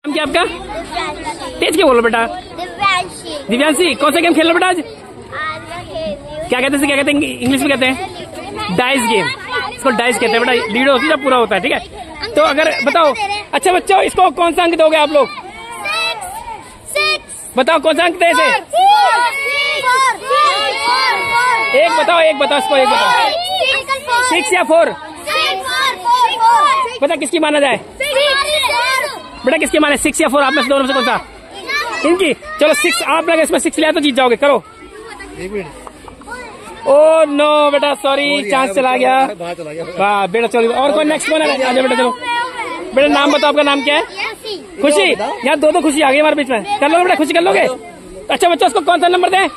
नाम क्या आपका? तेज क्या बोलो बेटा? दिव्यांशी। कौन सा गेम खेल रहे बेटा आज? क्या कहते हैं, क्या कहते हैं इंग्लिश में कहते हैं? Dice game. इसको डाइस कहते हैं बेटा। लीडो होती है जब पूरा होता है, ठीक है। तो अगर बताओ, अच्छा बच्चों इसको कौन सा अंक दोगे आप लोग? बताओ कौन सा अंक दे इसे? एक बताओ इसको, एक बताओ। 6 या 4? पता किसकी माना जाए बेटा, किसकी माने? 6 या 4 आप में से दोनों से कौन सा? इनकी। चलो 6 आप लगे, इसमें 6 लिया तो जीत जाओगे। करो। ओ नो बेटा, सॉरी, चांस चला गया। वाह बेटा, चलो और कोई नेक्स्ट कौन है? आजा बेटा, चलो बेटा। नाम बताओ, आपका नाम क्या है? खुशी। यहाँ दो खुशी आ गई हमारे बीच में। कर लोगे बेटा, खुशी कर लोगे? अच्छा बच्चों, उसको कौन सा नंबर दें?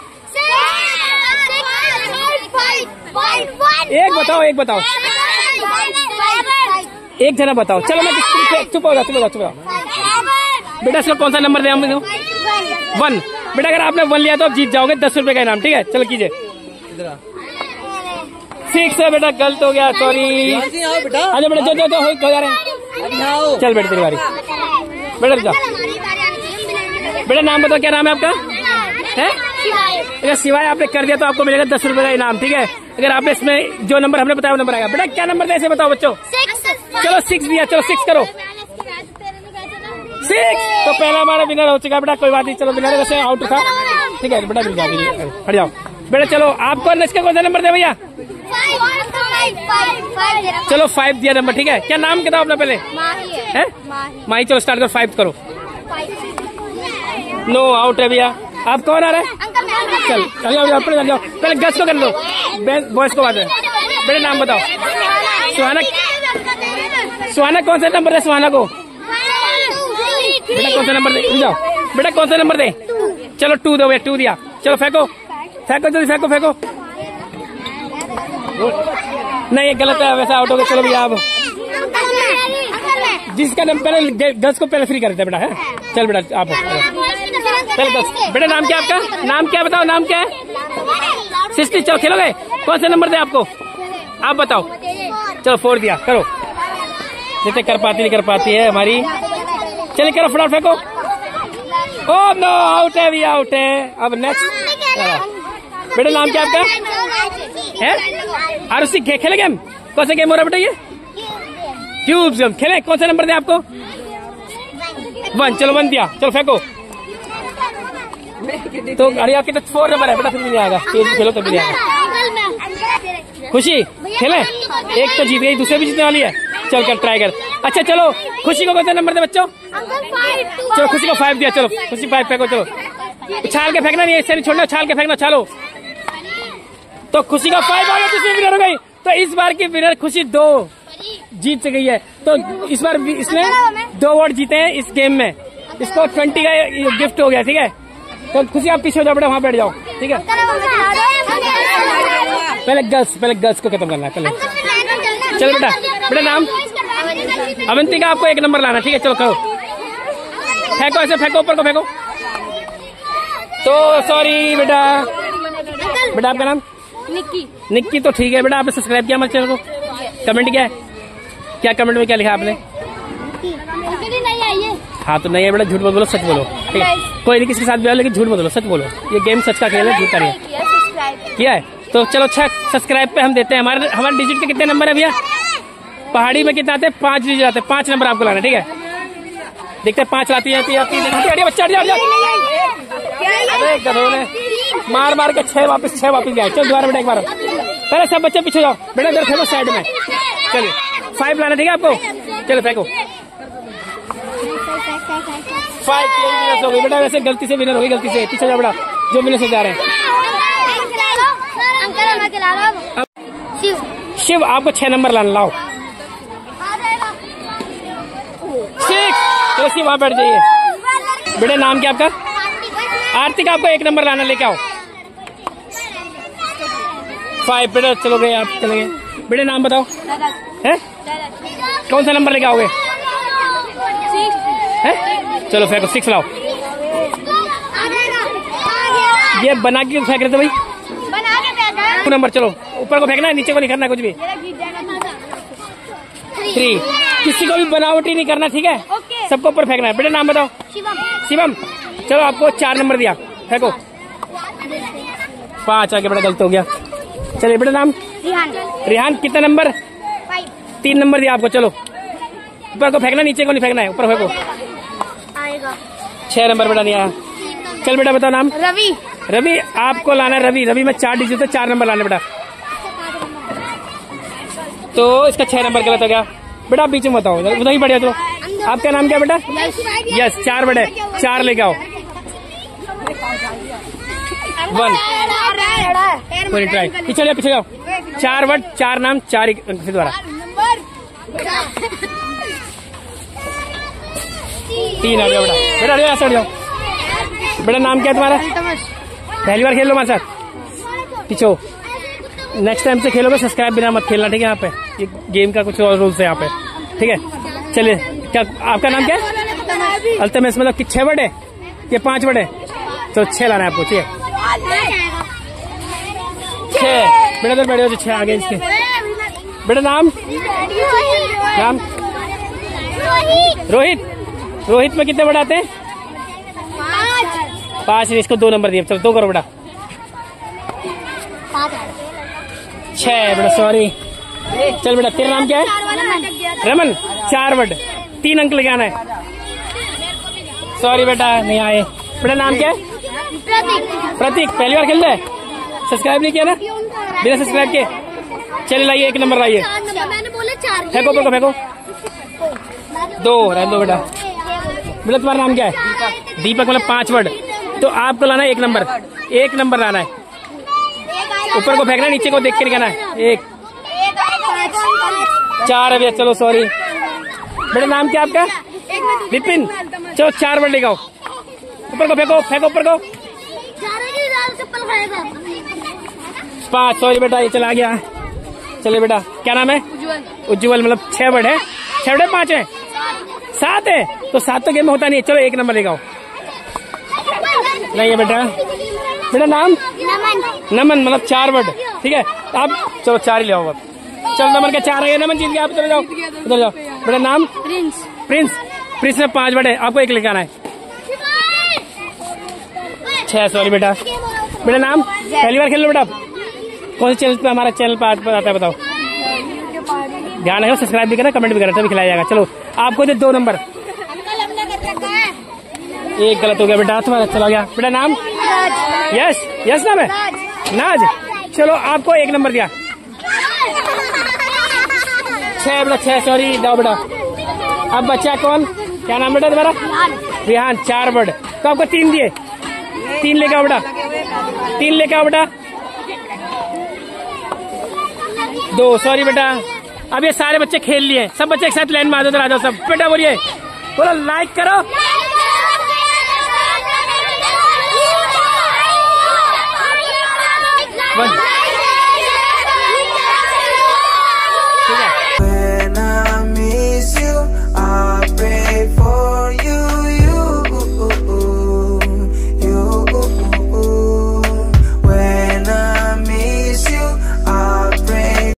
एक बताओ, एक बताओ, एक जना बताओ। चलो मैं चुप हो जाओ बेटा। इसको कौन सा नंबर दें हम? 1 बेटा। अगर आपने 1 लिया तो आप जीत जाओगे 10 रुपए का इनाम, ठीक है। चलो कीजिए। 6 है बेटा, गलत हो गया, सॉरी। अच्छा बेटा, जो हो जा रहे हैं। चल बेटा, तेरी बारी बेटा। जा बेटा, नाम बताओ, क्या नाम है आपका? है अगर सिवाय आपने कर दिया तो आपको मिलेगा 10 रुपए का इनाम, ठीक है। अगर आपने इसमें जो नंबर हमने बताया वो नंबर आएगा। बेटा क्या नंबर दे इसे बताओ बच्चों? चलो 6 दिया, चलो 6 करो। 6 तो पहला हमारा विनर हो चुका बेटा। कोई बात नहीं, चलो विनर वैसे आउट था, ठीक है बेटा। हट जाओ बेटा। चलो आपको इसका कौन सा नंबर दे भैया? चलो 5 दिया नंबर, ठीक है। क्या नाम क्या था अपना पहले? है माही। चलो स्टार्ट करो, 5 करो। नो, आउट है भैया। आप कौन आ रहा है? चल जाओ, पहले गस को कर लो, बॉयज को बात है। बेटा नाम बताओ। सुहाना कौन सा नंबर दे? सुहाना को बेटा कौन सा नंबर दे? जाओ बेटा, कौन सा नंबर दे? चलो 2 दो भैया। 2 दिया। चलो फेंको जल्दी, फेंको। नहीं ये गलत है, वैसा आउट हो गया। चलो भैया, आप जिसका नंबर पहले गर्ल्स को पहले फ्री कर देते बेटा, है। चल बेटा, आप पहले गर्ल्स। बेटा नाम क्या आपका? नाम क्या बताओ, नाम क्या है? सिस्टी। चलो खेलोगे? कौन सा नंबर दे आपको? आप बताओ। चलो 4 दिया। करो, जैसे कर पाती नहीं कर पाती है हमारी। चलिए करो, फटाफट फेंको। ओह नो, आउट है भैया, आउट है। अब नेक्स्ट बेटा, नाम क्या आपका है? आरुषि। खेले गेम? कौन सा गेम हो रहा है बेटा ये? क्यूब्स गेम खेले? कौन सा नंबर दे आपको? 1। चलो 1 दिया। चलो फेंको। तो अरे आपके तो 4 नंबर है बेटा, फिर भी नहीं आएगा। खेलो तो भी नहीं आएगा। खुशी खेले? एक तो जीत गई, दूसरे भी जीतने वाली है। चल कर ट्राई कर। अच्छा चलो, खुशी को कौन सा नंबर दे बच्चों? चलो खुशी को 5 दिया। चलो खुशी 5 फेंको। चलो उछाल के फेंकना नहीं, ऐसे नहीं छोड़ना, उछाल के फेंकना। चलो तो खुशी का 5 आ गया, दूसरी विनर हो गई। तो इस बार की विनर खुशी 2 जीत गई है। तो इस बार इसने 2 अवार्ड जीते हैं इस गेम में। इसको 20 का गिफ्ट हो गया, ठीक है। तो खुशी आप पीछे हो जाओ बेटा, वहाँ बैठ जाओ, ठीक है। पहले गर्ल्स को खत्म करना है पहले। चलो बेटा नाम अवंतिका। आपको 1 नंबर लाना, ठीक है। चलो करो, फेंको, ऐसे फेंको, ऊपर को फेंको। तो सॉरी बेटा आपका नाम? निक्की। तो ठीक है बेटा, आपने सब्सक्राइब किया हमारे चैनल को? कमेंट किया है? क्या कमेंट में क्या लिखा आपने? हाँ तो नहीं है बेटा, झूठ मत बोलो, सच बोलो, ठीक है। कोई नहीं किसी के साथ भी, लेकिन झूठ मत बोलो, सच बोलो। ये गेम सच का खेल है, झूठ का नहीं है। किया है तो चलो। अच्छा सब्सक्राइब पे हम देते हैं। हमारे डिजिट के कितने नंबर है भैया? पहाड़ी में कितना आते हैं? 5 डिजिट आते हैं। 5 नंबर आपको लाना, ठीक है। देखते हैं 5 लाती है बच्चा। अरे गधों ने मार के 6 वापस गए। चलो दोबारा बेटा, एक बार पहले सब बच्चे पीछे जाओ बेटा, इधर फेंको साइड में। चलिए 5 लाना, ठीक है आपको। चलो फेंको। 5 विनर हो गई बेटा, वैसे गलती से विनर हो गई, गलती से। पीछे जाओ बेटा, जो विनर से जा रहे हैं। शिव आपको 6 नंबर लाना, लाओ 6। चलो शिव वहाँ बैठ जाइए बेटा। नाम क्या आपका? आरती। आपको 1 नंबर लाना, लेके आओ। 5 बेटा, चलो गए आप, चले गए बेटा। नाम बताओ। है कौन सा नंबर लेके आओगे? है चलो फेंको, 6 लाओ। ये बना के फेंक रहे थे भाई, नंबर। चलो ऊपर को फेंकना है, नीचे को नहीं करना कुछ भी। 3 किसी को भी बनावटी नहीं करना, ठीक है। सबको ऊपर फेंकना है। बेटा नाम बताओ। शिवम। चलो आपको 4 नंबर दिया, फेंको। 5 आगे, बड़ा गलत हो गया। चलिए बेटा नाम। रिहान। कितना नंबर? 3 नंबर दिया आपको। चलो ऊपर को फेंकना, नीचे को नहीं फेंकना है, ऊपर फेंको। 6 नंबर बेटा दिया। चल बेटा बताओ नाम। रवि। रवि आपको लाना है रवि। रवि में 4 डिजिट है, 4 नंबर लाना बेटा। तो इसका 6 नंबर गलत हो गया बेटा। आप बीच में बताओ, उधर ही बढ़िया। चलो आपका नाम क्या बेटा? यस। 4 बड़े 4 लेके आओ। 1 पूरी ट्राई। पीछे जाओ, पीछे जाओ। 4 वर्ड 4 नाम 4 से द्वारा। 3 आ गया बेटा। बेटा अरे ऐसे जाओ। बेटा नाम क्या है तुम्हारा? पहली बार खेल लो हमारे साथ। पीछे नेक्स्ट टाइम से खेलोगे सब्सक्राइब बिना मत खेलना, ठीक है? यहाँ पे ये गेम का कुछ और रूल्स है यहाँ पे, ठीक है? चलिए क्या आपका नाम क्या है? अल्तमस। मतलब 6 वर्ड है ये 5 वर्ड है? तो 6 लाना है आपको, ठीक है? 6 बेटा। तो बैठे हो 6 आगे इसके। बेटा नाम। नाम रोहित। रोहित में कितने वर्ड आते हैं? 5। इसको 2 नंबर दिए। चलो 2 करो बेटा। 6 बेटा, सॉरी। चल बेटा तेरा नाम क्या है? रमन। 4 वर्ड 3 अंक लेके आना है। सॉरी बेटा नहीं आए। बेटा नाम क्या है? प्रतीक। पहली बार खेल रहे हैं? सब्सक्राइब नहीं किया ना? बिना सब्सक्राइब के। चलिए लाइए 1 नंबर लाइए। फेंको फेंको फेंको। 2 रहने दो बेटा। बेटा तुम्हारा नाम क्या है? दीपक। मतलब 5 वर्ड। तो आपको लाना है 1 नंबर। 1 नंबर लाना है। ऊपर को फेंकना, नीचे को देख के निकालना है। 1 4 है भैया। चलो सॉरी। बेटा नाम क्या आपका? विपिन। चलो 4 वर्ड लेके आओ। ऊपर को फेंको, फेंको ऊपर को। 5। सॉरी बेटा ये चला गया। चलिए बेटा क्या नाम है? उज्जवल। मतलब 6 वर्ड है। 6 वर्ड है 5 है 7 है? तो 7 तो गेम में होता नहीं है। चलो 1 नंबर लेके आओ। नहीं है बेटा। बेटा नाम? नमन। मतलब 4 वर्ड, ठीक है? आप चलो 4 ही ले आओ। चलो नमन का 4 है। नमन जीत गया। आप उधर जाओ, उधर जाओ। बेटा नाम? प्रिंस। प्रिंस में 5 वर्ड है। आपको 1 लेके आना है। 6। सॉरी बेटा। बेटा नाम? पहली बार खेल लो बेटा। कौन से चैनल पे? हमारा चैनल पे आता है बताओ। ध्यान रखो, सब्सक्राइब भी करना, कमेंट भी करना, तभी खिलाया जाएगा। चलो आपको दे 2 नंबर। 1 गलत हो गया बेटा तुम्हारा। चला गया। बेटा नाम? यस। यस नाम है? नाज। चलो आपको 1 नंबर दिया। 6 बेटा 6। सॉरी जाओ बेटा। अब बच्चा कौन? क्या नाम बेटा तुम्हारा? रिहान। 4 वर्ड। तो आपको 3 दिए। 3 लेके आओ बेटा। 3 लेके आओ बेटा। 2। सॉरी बेटा। अब ये सारे बच्चे खेल लिए। सब बच्चे एक साथ लाइन में आ जाओ। आ जाओ सब बेटा। बोलिए, बोलो लाइक करो। बस